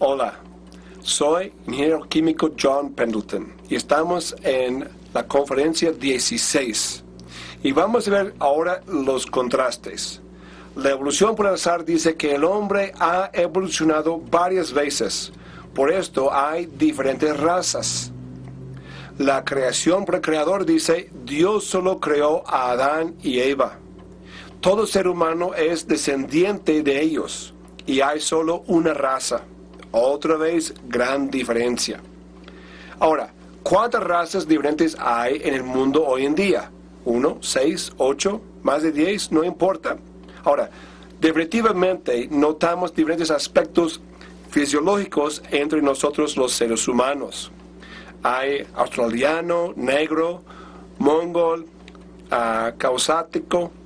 Hola, soy ingeniero químico John Pendleton y estamos en la conferencia 16 y vamos a ver ahora los contrastes. La evolución por azar dice que el hombre ha evolucionado varias veces, por esto hay diferentes razas. La creación por el creador dice, Dios solo creó a Adán y Eva. Todo ser humano es descendiente de ellos y hay solo una raza. Otra vez, gran diferencia. Ahora, ¿cuántas razas diferentes hay en el mundo hoy en día? 1, 6, 8, más de 10, no importa. Ahora, definitivamente notamos diferentes aspectos fisiológicos entre nosotros los seres humanos. Hay australiano, negro, mongol, causático,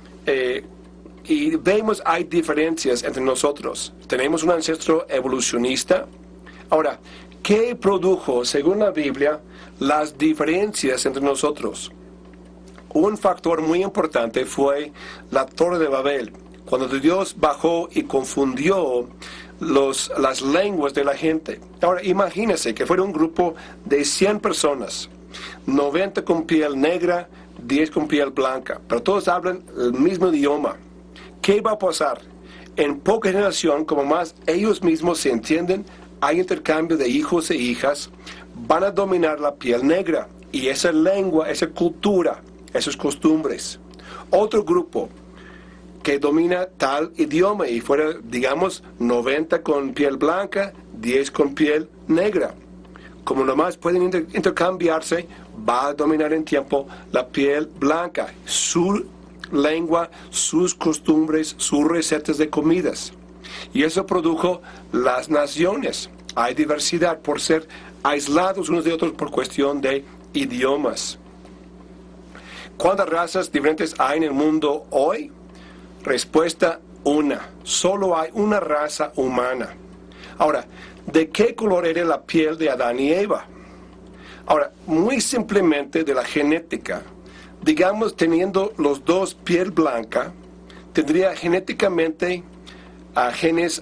y vemos hay diferencias entre nosotros. Tenemos un ancestro evolucionista. Ahora, ¿qué produjo, según la Biblia, las diferencias entre nosotros? Un factor muy importante fue la Torre de Babel, cuando Dios bajó y confundió las lenguas de la gente. Ahora, imagínense que fuera un grupo de 100 personas, 90 con piel negra, 10 con piel blanca, pero todos hablan el mismo idioma. ¿Qué va a pasar? En poca generación, como más ellos mismos se entienden, hay intercambio de hijos e hijas, van a dominar la piel negra y esa lengua, esa cultura, esas costumbres. Otro grupo que domina tal idioma y fuera, digamos, 90 con piel blanca, 10 con piel negra. Como nomás pueden intercambiarse, va a dominar en tiempo la piel blanca, su lengua, sus costumbres, sus recetas de comidas. Y eso produjo las naciones. Hay diversidad por ser aislados unos de otros por cuestión de idiomas. ¿Cuántas razas diferentes hay en el mundo hoy? Respuesta: una. Solo hay una raza humana. Ahora, ¿de qué color era la piel de Adán y Eva? Ahora, muy simplemente de la genética. Digamos, teniendo los dos piel blanca, tendría genéticamente genes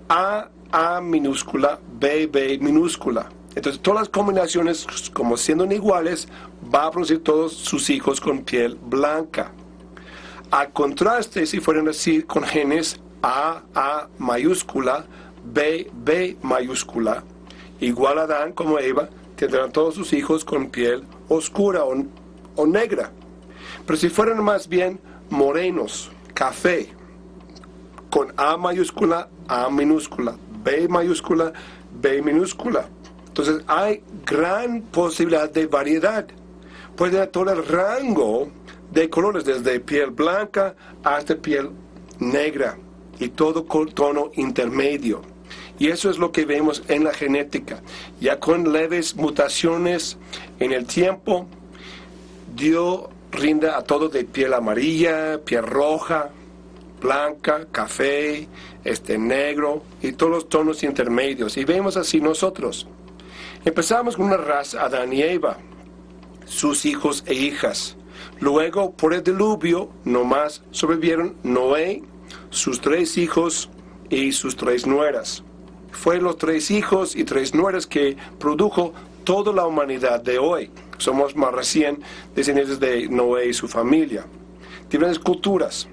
A minúscula, B minúscula. Entonces, todas las combinaciones, como siendo iguales, va a producir todos sus hijos con piel blanca. Al contraste, si fueran así con genes A mayúscula, B mayúscula, igual a Adán como Eva, tendrán todos sus hijos con piel oscura o negra. Pero si fueran más bien morenos, café, con A mayúscula, A minúscula, B mayúscula, B minúscula. Entonces hay gran posibilidad de variedad. Puede haber todo el rango de colores, desde piel blanca hasta piel negra, y todo con tono intermedio. Y eso es lo que vemos en la genética. Ya con leves mutaciones en el tiempo, Dios rinda a todo de piel amarilla, piel roja, blanca, café, negro y todos los tonos intermedios. Y vemos así nosotros. Empezamos con una raza, Adán y Eva, sus hijos e hijas. Luego, por el diluvio, nomás sobrevivieron Noé, sus 3 hijos y sus 3 nueras. Fueron los 3 hijos y 3 nueras que produjo toda la humanidad de hoy. Somos más recién descendientes de Noé y su familia. Diferentes culturas.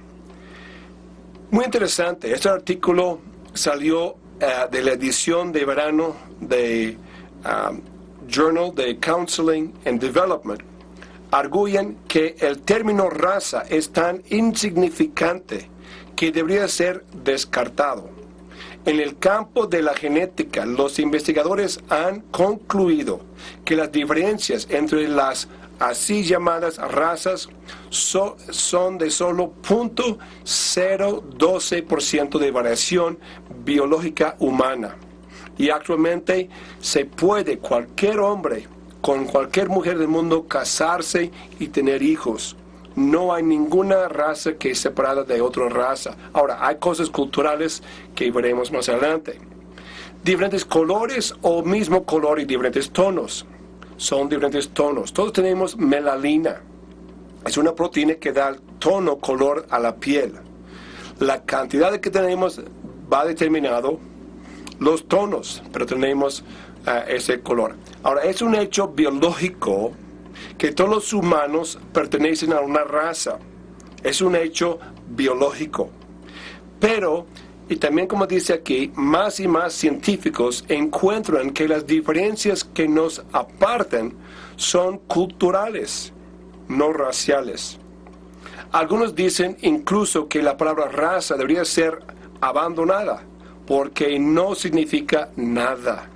Muy interesante. Este artículo salió de la edición de verano de Journal de Counseling and Development. Arguyen que el término raza es tan insignificante que debería ser descartado. En el campo de la genética, los investigadores han concluido que las diferencias entre las así llamadas razas son de solo 0.012% de variación biológica humana. Y actualmente se puede cualquier hombre con cualquier mujer del mundo casarse y tener hijos. No hay ninguna raza que es separada de otra raza. Ahora, hay cosas culturales que veremos más adelante. Diferentes colores o mismo color y diferentes tonos. Son diferentes tonos. Todos tenemos melanina. Es una proteína que da tono, color a la piel. La cantidad que tenemos va determinado los tonos, pero tenemos ese color. Ahora, es un hecho biológico que todos los humanos pertenecen a una raza. Es un hecho biológico. Pero, y también como dice aquí, más y más científicos encuentran que las diferencias que nos apartan son culturales, no raciales. Algunos dicen incluso que la palabra raza debería ser abandonada, porque no significa nada.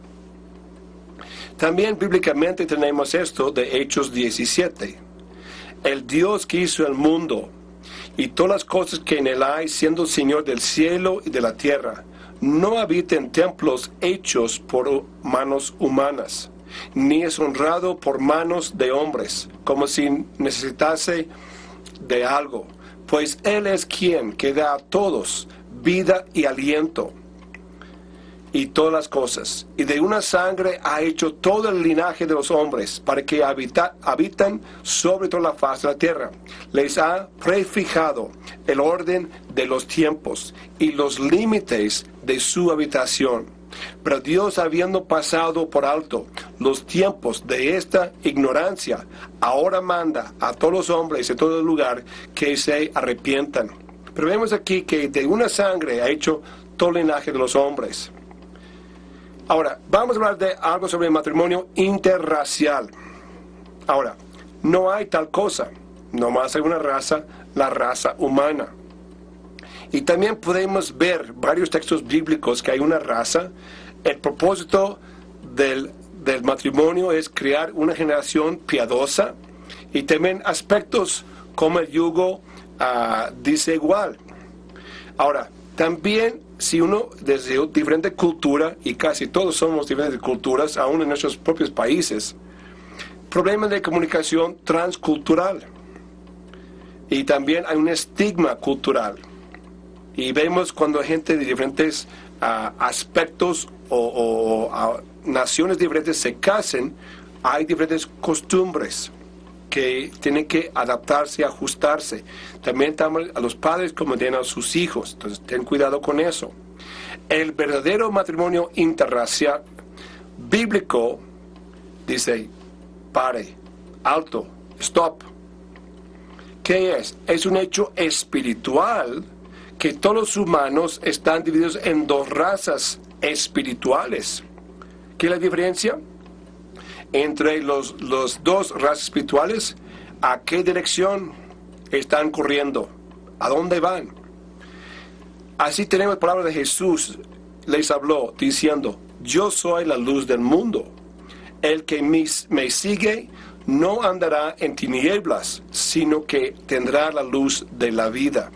También bíblicamente tenemos esto de Hechos 17. El Dios que hizo el mundo y todas las cosas que en él hay, siendo Señor del cielo y de la tierra, no habita en templos hechos por manos humanas, ni es honrado por manos de hombres, como si necesitase de algo, pues Él es quien que da a todos vida y aliento y todas las cosas, y de una sangre ha hecho todo el linaje de los hombres, para que habitan sobre toda la faz de la tierra. Les ha prefijado el orden de los tiempos y los límites de su habitación. Pero Dios, habiendo pasado por alto los tiempos de esta ignorancia, ahora manda a todos los hombres de todo el lugar que se arrepientan. Pero vemos aquí que de una sangre ha hecho todo el linaje de los hombres. Ahora, vamos a hablar de algo sobre el matrimonio interracial. Ahora, no hay tal cosa. Nomás hay una raza, la raza humana. Y también podemos ver varios textos bíblicos que hay una raza. El propósito del matrimonio es crear una generación piadosa. Y también aspectos como el yugo dice igual. Ahora, también si uno desde diferente cultura, y casi todos somos diferentes culturas, aún en nuestros propios países, problemas de comunicación transcultural. Y también hay un estigma cultural. Y vemos cuando gente de diferentes aspectos o naciones diferentes se casan, hay diferentes costumbres que tienen que adaptarse y ajustarse. También a los padres como tienen a sus hijos, entonces ten cuidado con eso. El verdadero matrimonio interracial bíblico dice, pare, alto, stop. ¿Qué es? Es un hecho espiritual que todos los humanos están divididos en dos razas espirituales. ¿Qué es la diferencia entre los dos razas espirituales? ¿A qué dirección están corriendo? ¿A dónde van? Así tenemos palabras de Jesús, les habló diciendo, yo soy la luz del mundo. El que me sigue no andará en tinieblas, sino que tendrá la luz de la vida.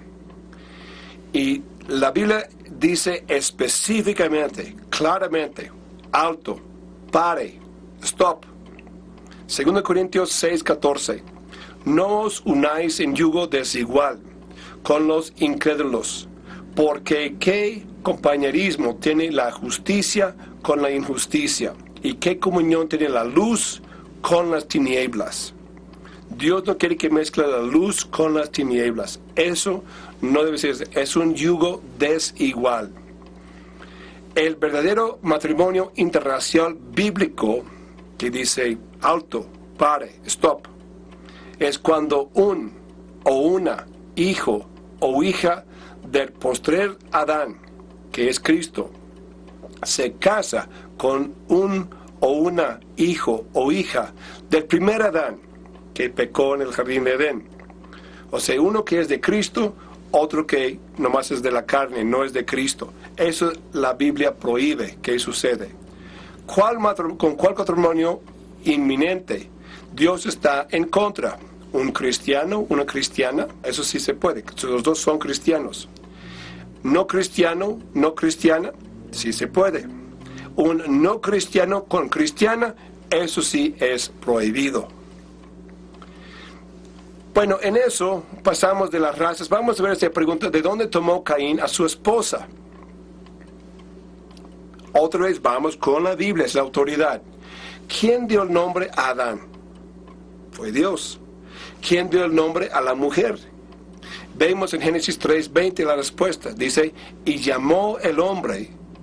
Y la Biblia dice específicamente, claramente, alto, pare, stop. 2 Corintios 6:14. No os unáis en yugo desigual con los incrédulos, porque ¿qué compañerismo tiene la justicia con la injusticia? ¿Y qué comunión tiene la luz con las tinieblas? Dios no quiere que mezcle la luz con las tinieblas. Eso no debe ser, es un yugo desigual. El verdadero matrimonio interracial bíblico, que dice alto, pare, stop, es cuando un o una hijo o hija del postrer Adán, que es Cristo, se casa con un o una hijo o hija del primer Adán, que pecó en el jardín de Edén. O sea, uno que es de Cristo, otro que nomás es de la carne, no es de Cristo. Eso la Biblia prohíbe que sucede. ¿Con cuál matrimonio inminente Dios está en contra? ¿Un cristiano, una cristiana? Eso sí se puede, los dos son cristianos. ¿No cristiano, no cristiana? Sí se puede. Un no cristiano con cristiana, eso sí es prohibido. Bueno, en eso pasamos de las razas. Vamos a ver esta pregunta, ¿de dónde tomó Caín a su esposa? Otra vez vamos con la Biblia, es la autoridad. ¿Quién dio el nombre a Adán? Fue Dios. ¿Quién dio el nombre a la mujer? Vemos en Génesis 3:20 la respuesta. Dice, y llamó el hombre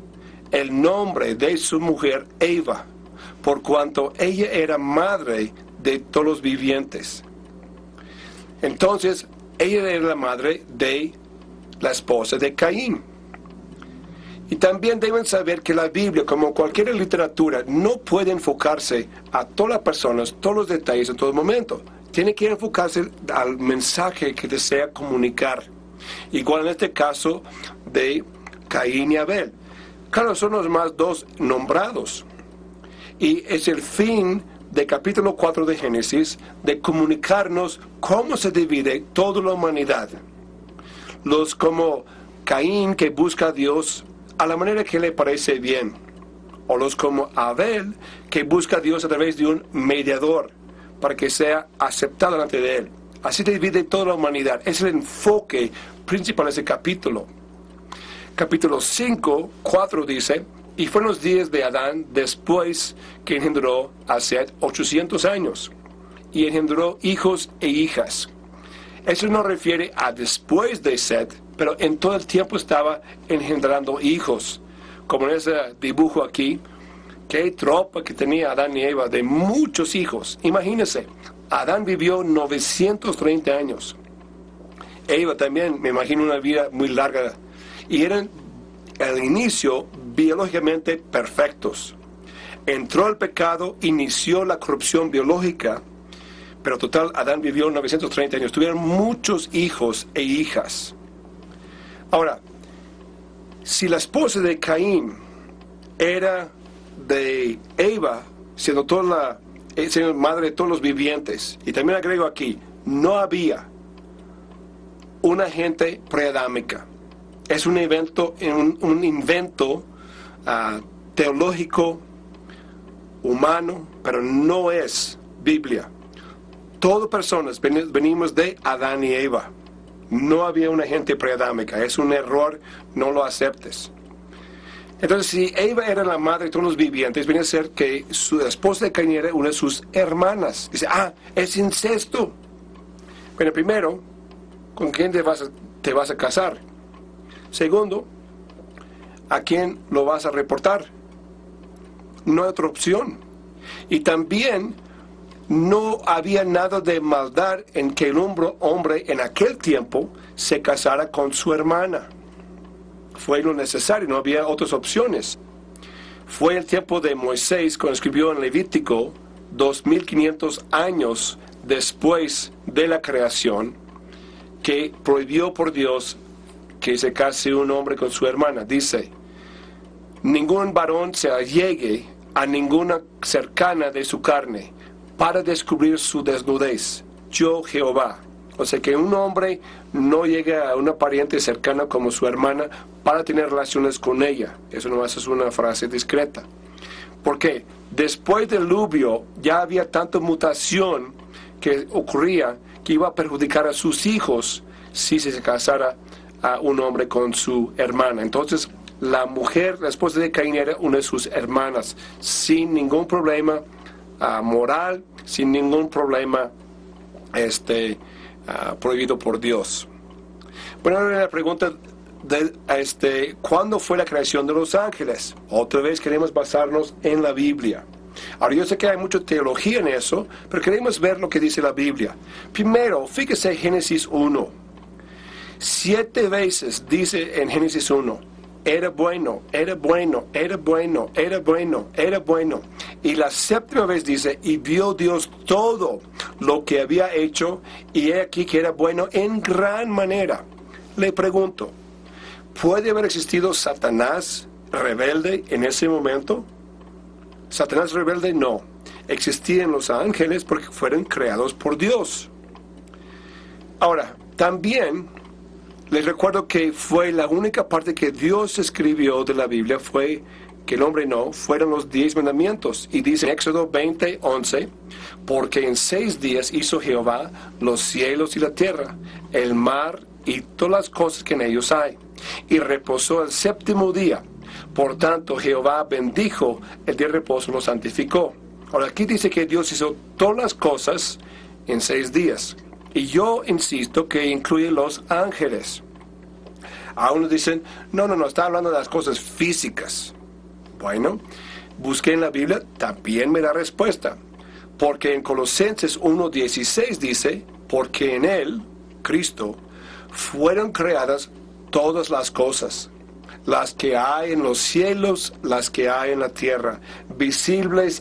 el nombre de su mujer Eva, por cuanto ella era madre de todos los vivientes. Entonces, ella era la madre de la esposa de Caín. Y también deben saber que la Biblia, como cualquier literatura, no puede enfocarse a todas las personas, todos los detalles en todo momento. Tiene que enfocarse al mensaje que desea comunicar. Igual en este caso de Caín y Abel. Claro, son los más dos nombrados. Y es el fin del capítulo 4 de Génesis de comunicarnos cómo se divide toda la humanidad. Los como Caín, que busca a Dios a la manera que le parece bien, o los como Abel, que busca a Dios a través de un mediador para que sea aceptado delante de él. Así se divide toda la humanidad. Es el enfoque principal de ese capítulo. Capítulo 5, 4 dice: y fueron los días de Adán después que engendró a Set 800 años, y engendró hijos e hijas. Eso no refiere a después de Set, pero en todo el tiempo estaba engendrando hijos. Como en ese dibujo aquí, qué tropa que tenía Adán y Eva de muchos hijos. Imagínense, Adán vivió 930 años. Eva también, me imagino, una vida muy larga. Y eran al inicio biológicamente perfectos. Entró el pecado, inició la corrupción biológica, pero total, Adán vivió 930 años. Tuvieron muchos hijos e hijas. Ahora, si la esposa de Caín era de Eva, siendo madre de todos los vivientes, y también agrego aquí, no había una gente preadámica. Es un invento teológico, humano, pero no es Biblia. Todas personas venimos de Adán y Eva. No había una gente preadámica. Es un error, no lo aceptes. Entonces, si Eva era la madre de todos los vivientes, viene a ser que su esposa de Caín era una de sus hermanas. Dice, es incesto. Bueno, primero, ¿con quién te vas a casar? Segundo, ¿a quién lo vas a reportar? No hay otra opción. Y también no había nada de maldad en que el hombre en aquel tiempo se casara con su hermana. Fue lo necesario, no había otras opciones. Fue el tiempo de Moisés, cuando escribió en Levítico, 2500 años después de la creación, que prohibió por Dios que se case un hombre con su hermana. Dice, ningún varón se allegue a ninguna cercana de su carne para descubrir su desnudez. Yo, Jehová. O sea, que un hombre no llegue a una pariente cercana como su hermana para tener relaciones con ella. Eso no es una frase discreta. ¿Por qué? Después del diluvio ya había tanta mutación que ocurría que iba a perjudicar a sus hijos si se casara a un hombre con su hermana. Entonces, la mujer, la esposa de Caín, era una de sus hermanas, sin ningún problema moral, sin ningún problema prohibido por Dios. Bueno, ahora la pregunta de ¿cuándo fue la creación de los ángeles? Otra vez queremos basarnos en la Biblia. Ahora, yo sé que hay mucha teología en eso, pero queremos ver lo que dice la Biblia. Primero, fíjese Génesis 1. 7 veces dice en Génesis 1, era bueno, era bueno, era bueno, era bueno, era bueno. Y la 7ª vez dice, y vio Dios todo lo que había hecho, y he aquí que era bueno en gran manera. Le pregunto, ¿puede haber existido Satanás rebelde en ese momento? Satanás rebelde no. Existían los ángeles porque fueron creados por Dios. Ahora, también les recuerdo que fue la única parte que Dios escribió de la Biblia, fue que el hombre no, fueron los 10 mandamientos. Y dice en Éxodo 20:11, porque en 6 días hizo Jehová los cielos y la tierra, el mar y todas las cosas que en ellos hay, y reposó el 7º día. Por tanto, Jehová bendijo el día de reposo, lo santificó. Ahora, aquí dice que Dios hizo todas las cosas en 6 días. Y yo insisto que incluye los ángeles. A unos dicen, no, está hablando de las cosas físicas. Bueno, busqué en la Biblia, también me da respuesta. Porque en Colosenses 1:16 dice, porque en Él, Cristo, fueron creadas todas las cosas, las que hay en los cielos, las que hay en la tierra, visibles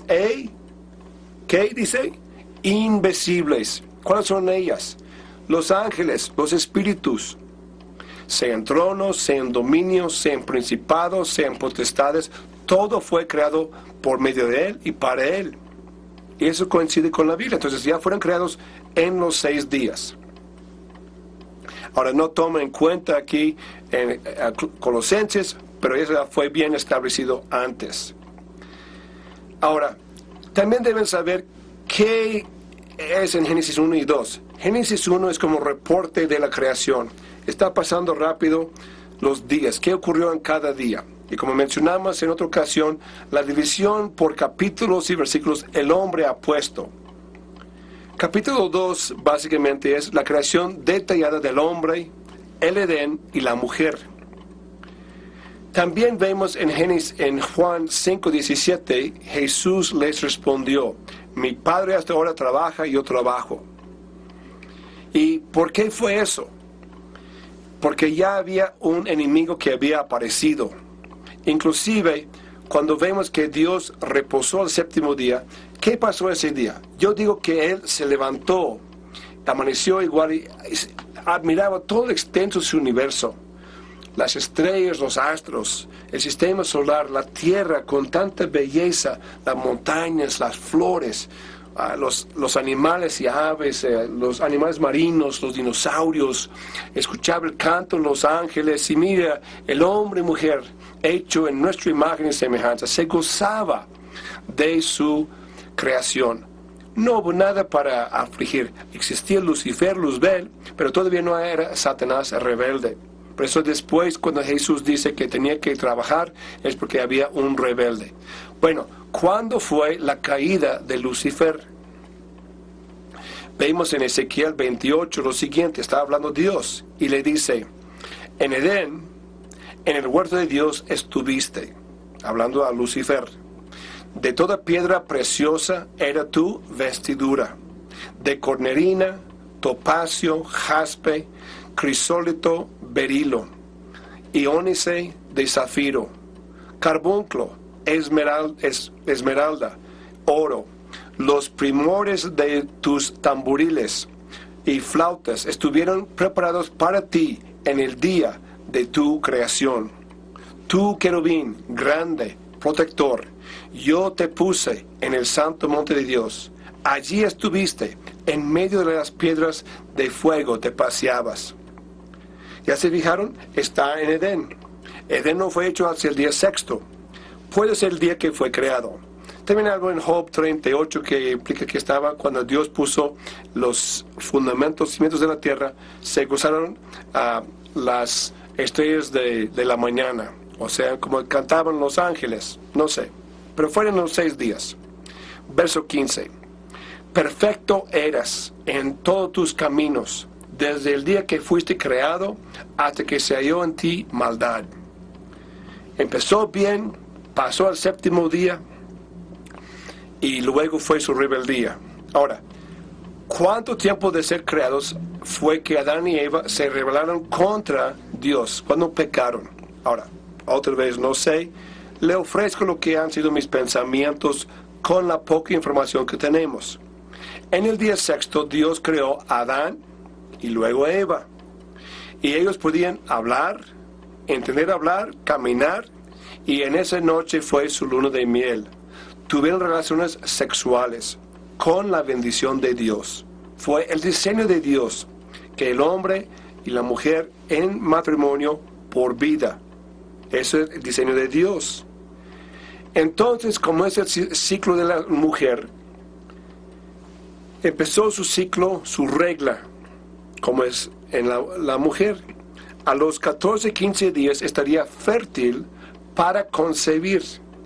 ¿qué dice? Invisibles. ¿Cuáles son ellas? Los ángeles, los espíritus, sean tronos, sean dominios, sean principados, sean potestades, todo fue creado por medio de Él y para Él. Y eso coincide con la Biblia. Entonces ya fueron creados en los 6 días. Ahora no toma en cuenta aquí en Colosenses, pero eso ya fue bien establecido antes. Ahora, también deben saber qué es en Génesis 1 y 2. Génesis 1 es como reporte de la creación. Está pasando rápido los días. ¿Qué ocurrió en cada día? Y como mencionamos en otra ocasión, la división por capítulos y versículos el hombre ha puesto. Capítulo 2 básicamente es la creación detallada del hombre, el Edén y la mujer. También vemos en Juan 5:17, Jesús les respondió, mi Padre hasta ahora trabaja y yo trabajo. ¿Y por qué fue eso? Porque ya había un enemigo que había aparecido. Inclusive, cuando vemos que Dios reposó el séptimo día, ¿qué pasó ese día? Yo digo que Él se levantó, amaneció igual y admiraba todo el extenso de su universo. Las estrellas, los astros, el sistema solar, la tierra con tanta belleza, las montañas, las flores, los animales y aves, los animales marinos, los dinosaurios, escuchaba el canto de los ángeles y mira, el hombre y mujer, hecho en nuestra imagen y semejanza, se gozaba de su creación. No hubo nada para afligir. Existía Lucifer, Luzbel, pero todavía no era Satanás rebelde. Por eso después, cuando Jesús dice que tenía que trabajar, es porque había un rebelde. Bueno, ¿cuándo fue la caída de Lucifer? Vemos en Ezequiel 28 lo siguiente, está hablando Dios, y le dice, en Edén, en el huerto de Dios estuviste, hablando a Lucifer. De toda piedra preciosa era tu vestidura, de cornerina, topacio, jaspe, crisólito, berilo, iónice de zafiro, carbunclo, esmeralda, oro. Los primores de tus tamboriles y flautas estuvieron preparados para ti en el día de tu creación. Tú, querubín, grande, protector, yo te puse en el santo monte de Dios. Allí estuviste, en medio de las piedras de fuego te paseabas. ¿Ya se fijaron? Está en Edén. Edén no fue hecho hacia el día sexto. Puede ser el día que fue creado. También algo en Job 38 que implica que estaba cuando Dios puso los fundamentos, cimientos de la tierra, se gozaron las estrellas de la mañana. O sea, como cantaban los ángeles, no sé. Pero fueron los 6 días. Verso 15. Perfecto eras en todos tus caminos, desde el día que fuiste creado hasta que se halló en ti maldad. Empezó bien, pasó al séptimo día y luego fue su rebeldía. Ahora, ¿cuánto tiempo de ser creados fue que Adán y Eva se rebelaron contra Dios cuando pecaron? Ahora, otra vez no sé, le ofrezco lo que han sido mis pensamientos con la poca información que tenemos. En el día sexto Dios creó a Adán y luego a Eva. Y ellos podían hablar, entender hablar, caminar, y en esa noche fue su luna de miel. Tuvieron relaciones sexuales con la bendición de Dios. Fue el diseño de Dios que el hombre y la mujer en matrimonio por vida. Ese es el diseño de Dios. Entonces, como es el ciclo de la mujer, empezó su ciclo, su regla, como es en la mujer. A los 14, 15 días estaría fértil para concebir.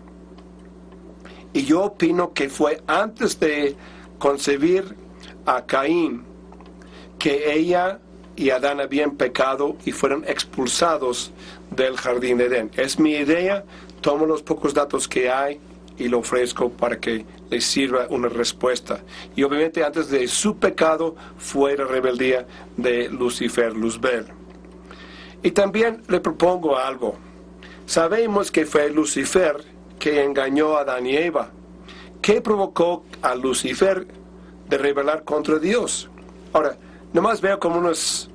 Y yo opino que fue antes de concebir a Caín que ella y Adán habían pecado y fueron expulsados del jardín de Edén. Es mi idea, tomo los pocos datos que hay y lo ofrezco para que les sirva una respuesta. Y obviamente antes de su pecado fue la rebeldía de Lucifer, Luzbel. Y también le propongo algo. Sabemos que fue Lucifer que engañó a Adán y Eva. ¿Qué provocó a Lucifer de rebelar contra Dios? Ahora, nomás veo como unos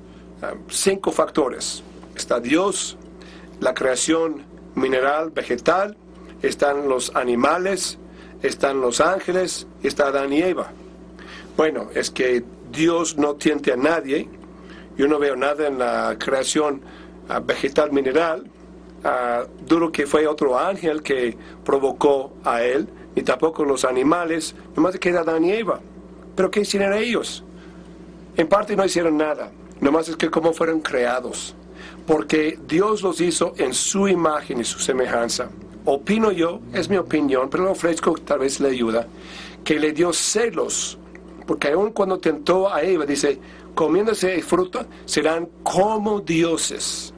5 factores. Está Dios, la creación mineral, vegetal, están los animales, están los ángeles, está Adán y Eva. Bueno, es que Dios no tiente a nadie. Yo no veo nada en la creación vegetal mineral. Duro que fue otro ángel que provocó a él, ni tampoco los animales, nomás queda Adán y Eva. ¿Pero qué hicieron ellos? En parte no hicieron nada, nomás es que cómo fueron creados. Porque Dios los hizo en su imagen y su semejanza. Opino yo, es mi opinión, pero lo ofrezco, tal vez le ayuda, que le dio celos. Porque aun cuando tentó a Eva, dice, comiéndose el fruto, serán como dioses,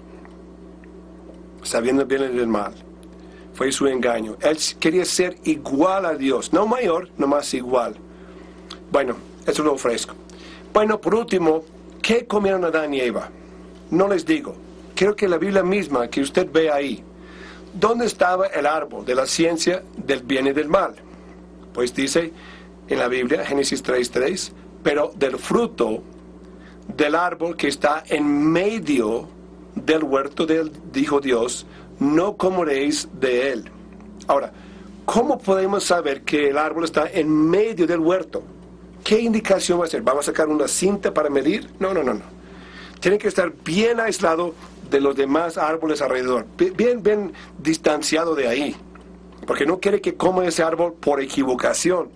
sabiendo el bien y el mal. Fue su engaño. Él quería ser igual a Dios, no mayor, nomás igual. Bueno, eso lo ofrezco. Bueno, por último, ¿qué comieron Adán y Eva? No les digo. Creo que la Biblia misma, que usted ve ahí, ¿dónde estaba el árbol de la ciencia del bien y del mal? Pues dice en la Biblia, Génesis 3:3, pero del fruto del árbol que está en medio del huerto, dijo Dios, no comeréis de él. Ahora, ¿cómo podemos saber que el árbol está en medio del huerto? ¿Qué indicación va a ser? ¿Vamos a sacar una cinta para medir? No. Tiene que estar bien aislado de los demás árboles alrededor, bien distanciado de ahí, porque no quiere que coma ese árbol por equivocación.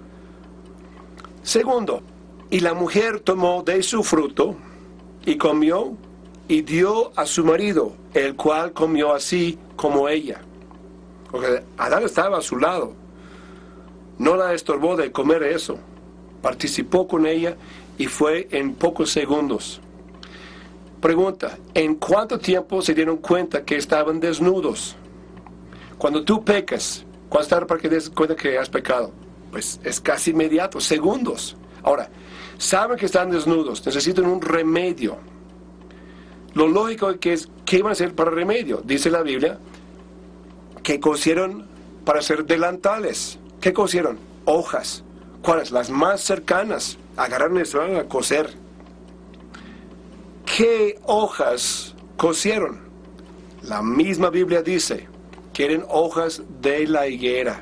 Segundo, y la mujer tomó de su fruto y comió y dio a su marido, el cual comió así como ella. Porque Adán estaba a su lado, no la estorbó de comer eso, participó con ella y fue en pocos segundos. Pregunta, ¿en cuánto tiempo se dieron cuenta que estaban desnudos? Cuando tú pecas, ¿cuánto tarda para que te des cuenta que has pecado? Pues es casi inmediato, segundos. Ahora, saben que están desnudos, necesitan un remedio. Lo lógico es, ¿qué van a hacer para remedio? Dice la Biblia que cosieron para hacer delantales. ¿Qué cosieron? Hojas. ¿Cuáles? Las más cercanas. Agarraron y se van a coser. ¿Qué hojas cosieron? La misma Biblia dice que eran hojas de la higuera,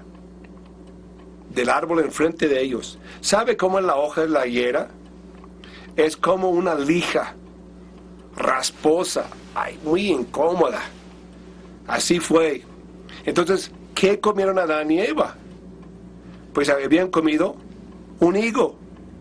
del árbol enfrente de ellos. ¿Sabe cómo es la hoja de la higuera? Es como una lija rasposa, muy incómoda. Así fue. Entonces, ¿qué comieron Adán y Eva? Pues habían comido un higo.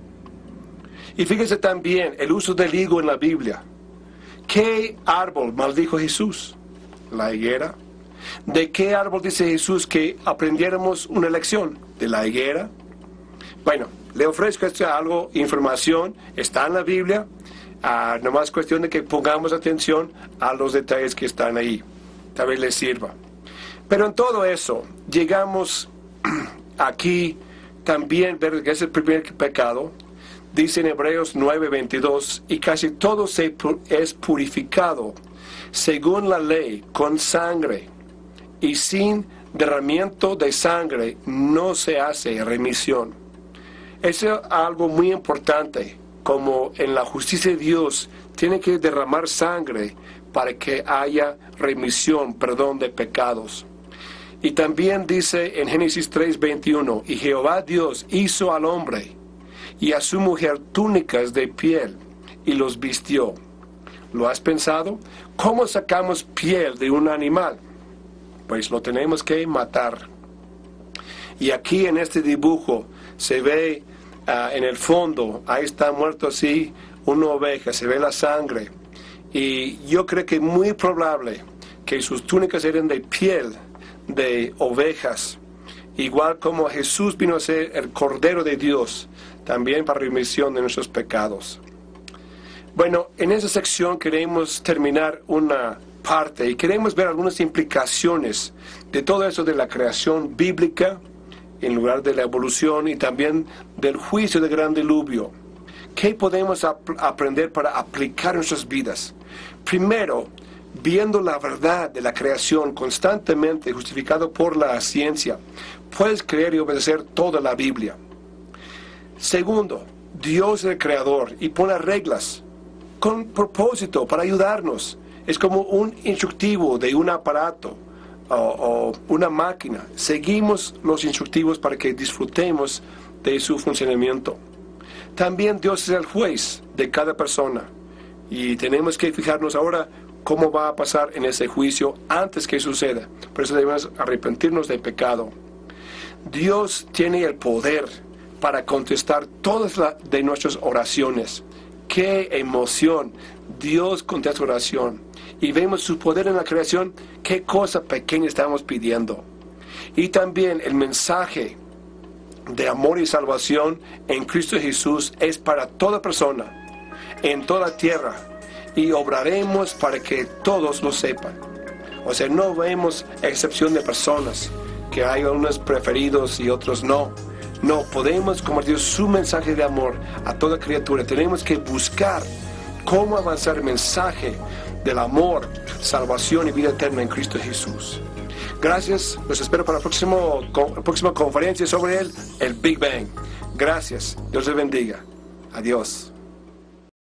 Y fíjense también el uso del higo en la Biblia. ¿Qué árbol maldijo Jesús? La higuera. ¿De qué árbol dice Jesús que aprendiéramos una lección? ¿De la higuera? Bueno, le ofrezco información, está en la Biblia. Nomás cuestión de que pongamos atención a los detalles que están ahí. Tal vez les sirva. Pero en todo eso, llegamos aquí también, ver que es el primer pecado. Dice en Hebreos 9:22, y casi todo es purificado según la ley con sangre, y sin derramamiento de sangre no se hace remisión. Eso es algo muy importante, como en la justicia de Dios tiene que derramar sangre para que haya remisión, perdón de pecados. Y también dice en Génesis 3:21, y Jehová Dios hizo al hombre y a su mujer túnicas de piel, y los vistió. ¿Lo has pensado? ¿Cómo sacamos piel de un animal? Pues lo tenemos que matar. Y aquí en este dibujo se ve en el fondo, ahí está muerto así, una oveja, se ve la sangre. Y yo creo que es muy probable que sus túnicas eran de piel de ovejas. Igual como Jesús vino a ser el Cordero de Dios, también para remisión de nuestros pecados. Bueno, en esa sección queremos terminar una parte y queremos ver algunas implicaciones de todo eso de la creación bíblica en lugar de la evolución y también del juicio del gran diluvio. ¿Qué podemos aprender para aplicar en nuestras vidas? Primero, viendo la verdad de la creación constantemente justificado por la ciencia, puedes creer y obedecer toda la Biblia. Segundo, Dios es el creador y pone reglas con propósito para ayudarnos. Es como un instructivo de un aparato o una máquina. Seguimos los instructivos para que disfrutemos de su funcionamiento. También Dios es el juez de cada persona y tenemos que fijarnos ahora cómo va a pasar en ese juicio antes que suceda. Por eso debemos arrepentirnos del pecado. Dios tiene el poder para contestar todas de nuestras oraciones. ¡Qué emoción! Dios contesta oración. Y vemos su poder en la creación. ¡Qué cosa pequeña estamos pidiendo! Y también el mensaje de amor y salvación en Cristo Jesús es para toda persona, en toda la tierra. Y obraremos para que todos lo sepan. O sea, no vemos excepción de personas, que hay unos preferidos y otros no. No, podemos compartir su mensaje de amor a toda criatura. Tenemos que buscar cómo avanzar el mensaje del amor, salvación y vida eterna en Cristo Jesús. Gracias, los espero para la próxima conferencia sobre el Big Bang. Gracias, Dios les bendiga. Adiós.